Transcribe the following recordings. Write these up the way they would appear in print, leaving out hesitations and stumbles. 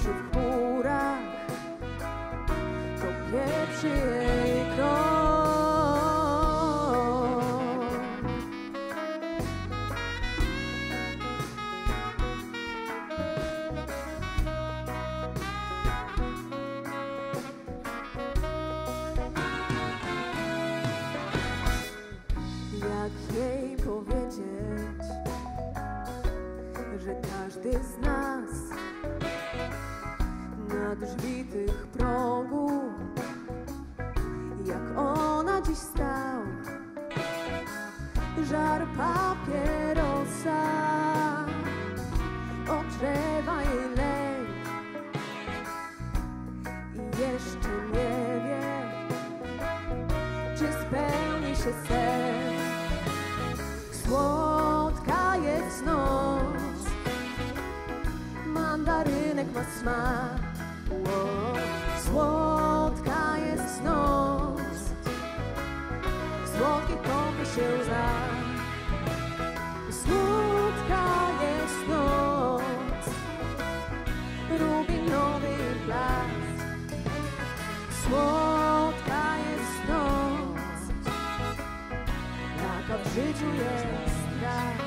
duszy w chmurach, to pieprzy jej krok. Jak jej powiedzieć, że każdy z nas na drzwi tych progów, jak ona dziś stał, żar papierosa, ogrzewa jej lęk i jeszcze nie wie, czy spełni się sen. Słodka jest noc, mandarynek ma smak. Słodka jest noc, słodki kąpie się łza. Słodka jest noc, rubinowy blask. Słodka jest noc, taka w życiu jest raz.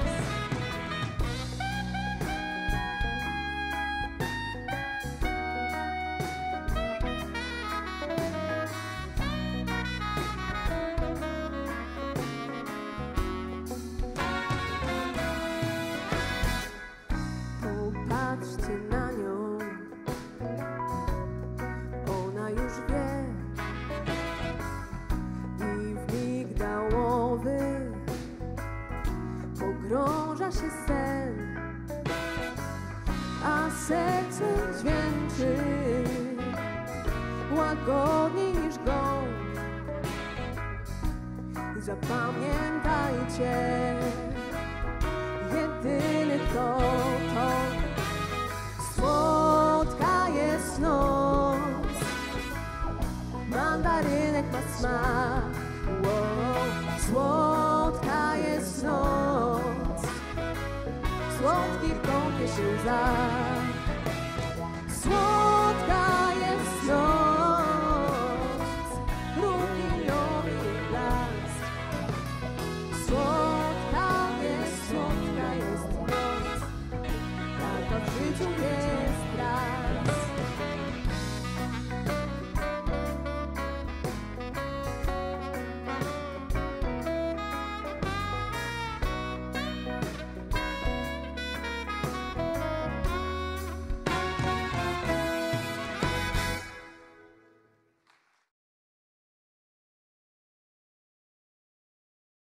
Popatrzcie na nią, ona już wie i w migdałowy pogrąża się sen, a serce dźwięczy łagodniej niż gong. Zapamiętajcie, jedyny to. Słodka jest noc, mandarynek ma smak. Słodka jest noc, słodki kąpie się łza.